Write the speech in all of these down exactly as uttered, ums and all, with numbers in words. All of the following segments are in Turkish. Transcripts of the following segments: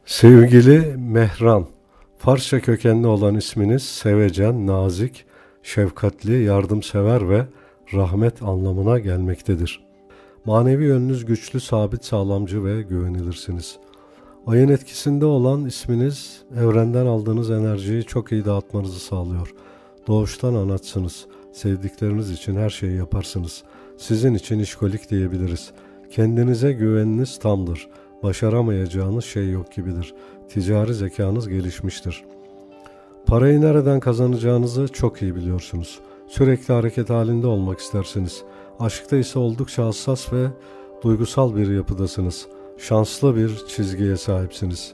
Sevgili Mehran, Farsça kökenli olan isminiz sevecen, nazik, şefkatli, yardımsever ve rahmet anlamına gelmektedir. Manevi yönünüz güçlü, sabit, sağlamcı ve güvenilirsiniz. Ayın etkisinde olan isminiz, evrenden aldığınız enerjiyi çok iyi dağıtmanızı sağlıyor. Doğuştan anatsınız. Sevdikleriniz için her şeyi yaparsınız. Sizin için işkolik diyebiliriz. Kendinize güveniniz tamdır. Başaramayacağınız şey yok gibidir. Ticari zekanız gelişmiştir. Parayı nereden kazanacağınızı çok iyi biliyorsunuz. Sürekli hareket halinde olmak istersiniz. Aşkta ise oldukça hassas ve duygusal bir yapıdasınız. Şanslı bir çizgiye sahipsiniz.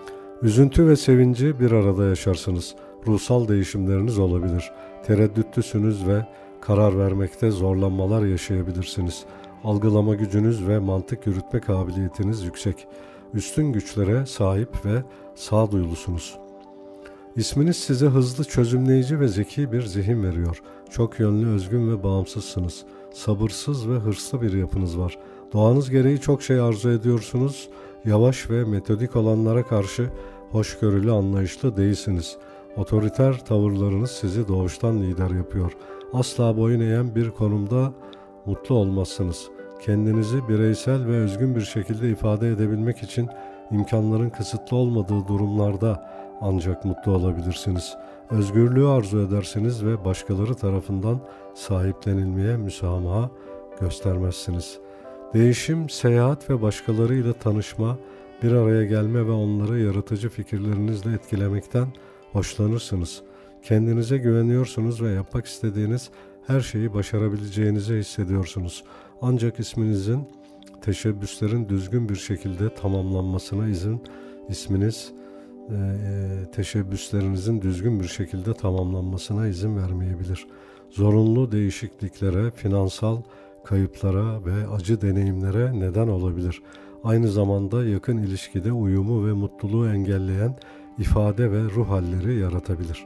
Üzüntü ve sevinci bir arada yaşarsınız. Ruhsal değişimleriniz olabilir. Tereddütlüsünüz ve karar vermekte zorlanmalar yaşayabilirsiniz. Algılama gücünüz ve mantık yürütme kabiliyetiniz yüksek. Üstün güçlere sahip ve sağduyulusunuz. İsminiz size hızlı, çözümleyici ve zeki bir zihin veriyor. Çok yönlü, özgün ve bağımsızsınız. Sabırsız ve hırslı bir yapınız var. Doğanız gereği çok şey arzu ediyorsunuz. Yavaş ve metodik olanlara karşı hoşgörülü, anlayışlı değilsiniz. Otoriter tavırlarınız sizi doğuştan lider yapıyor. Asla boyun eğen bir konumda mutlu olmazsınız. Kendinizi bireysel ve özgün bir şekilde ifade edebilmek için imkanların kısıtlı olmadığı durumlarda ancak mutlu olabilirsiniz. Özgürlüğü arzu edersiniz ve başkaları tarafından sahiplenilmeye müsamaha göstermezsiniz. Değişim, seyahat ve başkalarıyla tanışma, bir araya gelme ve onları yaratıcı fikirlerinizle etkilemekten hoşlanırsınız. Kendinize güveniyorsunuz ve yapmak istediğiniz her şeyi başarabileceğinizi hissediyorsunuz. Ancak isminizin teşebbüslerin düzgün bir şekilde tamamlanmasına izin, isminiz e, teşebbüslerinizin düzgün bir şekilde tamamlanmasına izin vermeyebilir. Zorunlu değişikliklere, finansal kayıplara ve acı deneyimlere neden olabilir. Aynı zamanda yakın ilişkide uyumu ve mutluluğu engelleyen ifade ve ruh halleri yaratabilir.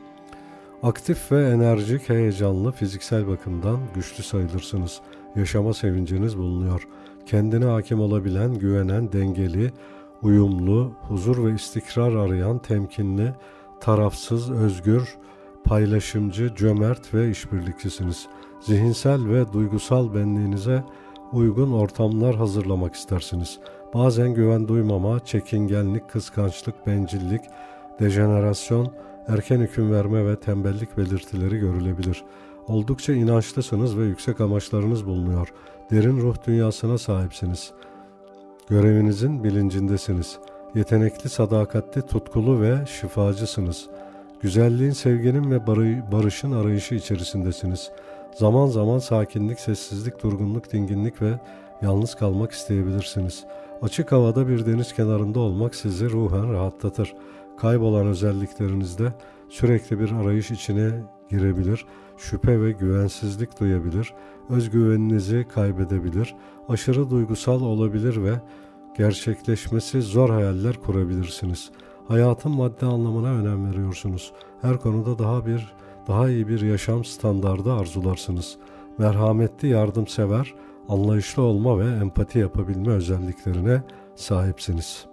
Aktif ve enerjik, heyecanlı, fiziksel bakımdan güçlü sayılırsınız. Yaşama sevinciniz bulunuyor. Kendine hakim olabilen, güvenen, dengeli, uyumlu, huzur ve istikrar arayan, temkinli, tarafsız, özgür, paylaşımcı, cömert ve işbirlikçisiniz. Zihinsel ve duygusal benliğinize uygun ortamlar hazırlamak istersiniz. Bazen güven duymama, çekingenlik, kıskançlık, bencillik, dejenerasyon, erken hüküm verme ve tembellik belirtileri görülebilir. Oldukça inançlısınız ve yüksek amaçlarınız bulunuyor. Derin ruh dünyasına sahipsiniz. Görevinizin bilincindesiniz. Yetenekli, sadakatli, tutkulu ve şifacısınız. Güzelliğin, sevginin ve barışın arayışı içerisindesiniz. Zaman zaman sakinlik, sessizlik, durgunluk, dinginlik ve yalnız kalmak isteyebilirsiniz. Açık havada bir deniz kenarında olmak sizi ruhen rahatlatır. Kaybolan özelliklerinizde sürekli bir arayış içine girebilir, şüphe ve güvensizlik duyabilir, özgüveninizi kaybedebilir, aşırı duygusal olabilir ve gerçekleşmesi zor hayaller kurabilirsiniz. Hayatın maddi anlamına önem veriyorsunuz. Her konuda daha bir daha iyi bir yaşam standardı arzularsınız. Merhametli, yardımsever, anlayışlı olma ve empati yapabilme özelliklerine sahipsiniz.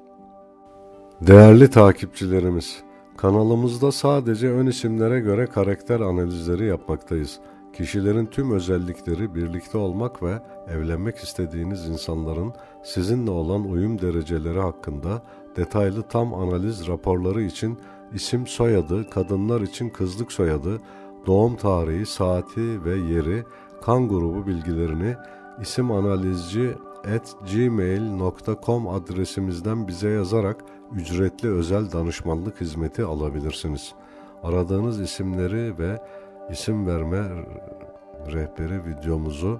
Değerli takipçilerimiz, kanalımızda sadece ön isimlere göre karakter analizleri yapmaktayız. Kişilerin tüm özellikleri, birlikte olmak ve evlenmek istediğiniz insanların sizinle olan uyum dereceleri hakkında detaylı tam analiz raporları için isim soyadı, kadınlar için kızlık soyadı, doğum tarihi, saati ve yeri, kan grubu bilgilerini isimanalizci at gmail nokta com adresimizden bize yazarak ücretli özel danışmanlık hizmeti alabilirsiniz. Aradığınız isimleri ve isim verme rehberi videomuzu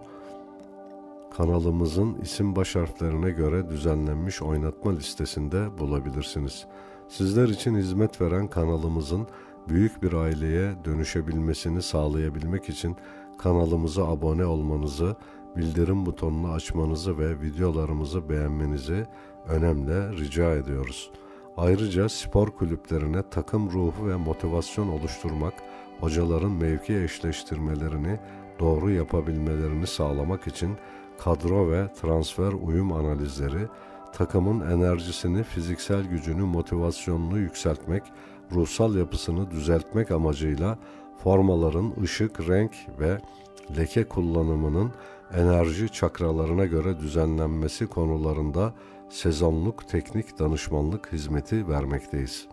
kanalımızın isim baş harflerine göre düzenlenmiş oynatma listesinde bulabilirsiniz. Sizler için hizmet veren kanalımızın büyük bir aileye dönüşebilmesini sağlayabilmek için kanalımıza abone olmanızı, bildirim butonunu açmanızı ve videolarımızı beğenmenizi önemli rica ediyoruz. Ayrıca spor kulüplerine takım ruhu ve motivasyon oluşturmak, hocaların mevki eşleştirmelerini doğru yapabilmelerini sağlamak için kadro ve transfer uyum analizleri, takımın enerjisini, fiziksel gücünü, motivasyonunu yükseltmek, ruhsal yapısını düzeltmek amacıyla formaların ışık, renk ve leke kullanımının enerji çakralarına göre düzenlenmesi konularında sezonluk teknik danışmanlık hizmeti vermekteyiz.